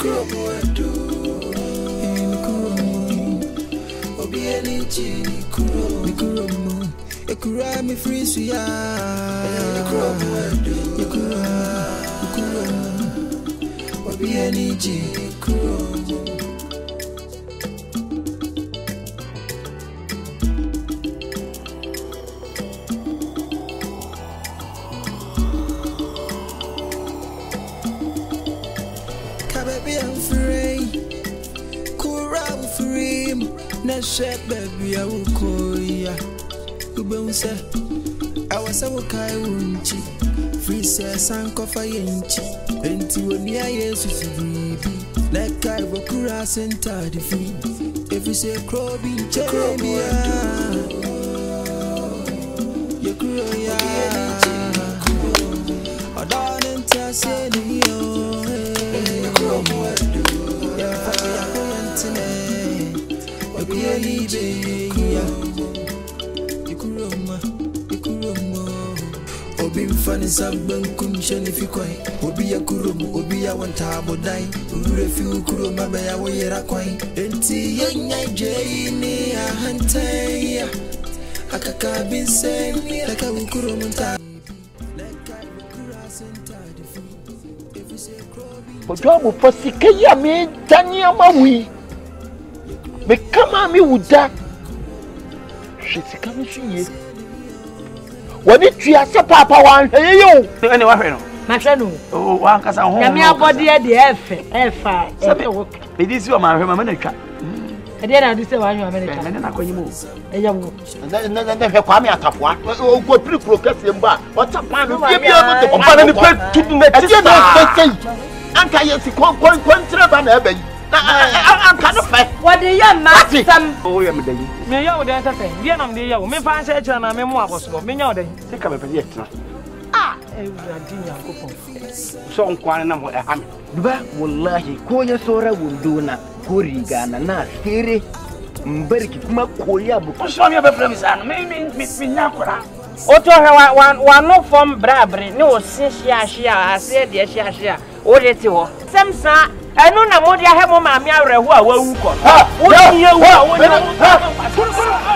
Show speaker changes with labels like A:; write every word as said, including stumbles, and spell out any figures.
A: Ekura mi free suya. Ekura ekura ekura. Obi eni ji ekura. Kabebi I'm free. Kura I'm free. Na shake baby I will call ya. Ubunse awasa wokai wunchi free say sanko fa yenchi enti woni ayesu sibibi like I wokura center the fee if you say crobi chemia you grow ya adon enta say ni yo you grow ya fa ya kontine obi eli be ya Obi mfani sabben kumsheni fikwai Obi ya kurum, obi ya wanta bodai Ure fi ukuro mabe ya woyera kwai Enti yenya jayini ya hantaya Akaka binsen, laka ukuro mta
B: Ojobu posike ya mi tani ya mawi Me kama mi wuda Shesika mi shiye Wani tuya se papa wan heye yo.
C: Ene wa hwe no.
D: Ma hwe no.
C: O wan kasa ho.
D: Ya me abode e de efe, efa, e wo.
C: Me di si o ma hwe ma me na twa.
D: E de na di se wa hwe ma me na twa.
C: Me na kwanyi mo.
D: E ya wo.
B: Na na na hwe kwa me atafoa. O go piri pro kase mba. O tapa me bia bia no de.
C: O pa na ni pe tudu na ti.
B: E de na sei. Anka yesi kon kon kon treba na eba yi. Anka no fe.
D: What the young man sam.
C: O ya me dai.
E: Me ya wo den tafe. Dia na me de ya wo. Me fa nse kira na me mu aboso. Me nya wo den.
C: Se ka me pe ye tena.
E: Ah, e wura di Nyankopon.
C: So nkwan na mo e ha me.
F: Duba wallahi ko ya sora wundo na ko riga na na sere mbarki kuma koya bu.
C: O so me be frem sa no. Me me me nya kora.
E: O to he wa wa no form brabre ne o sin hia hia ase de hia hia. O de ti ho. Semsa enu na mo dia he mo ma me awerehu a wawu ko. Wo ni ye wu a wo ni.